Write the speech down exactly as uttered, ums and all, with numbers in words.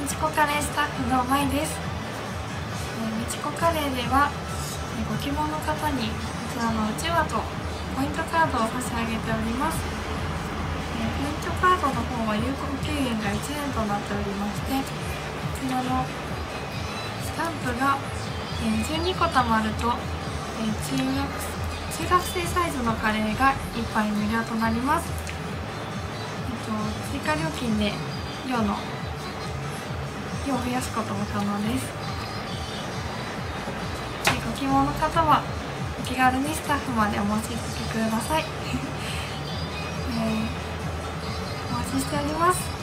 みちこカレースタッフのまいです。みちこカレーではご希望の方にこちらのうちわとポイントカードを差し上げております。ポイントカードの方は有効期限がいちねんとなっておりまして、こちらのスタンプがじゅうにこたまると中学中学生サイズのカレーがいっぱい無料となります。えっと、追加料金で量の量を増やすことも可能です。ご希望の方はお気軽にスタッフまでお申し付けください、えー、お待ちしております。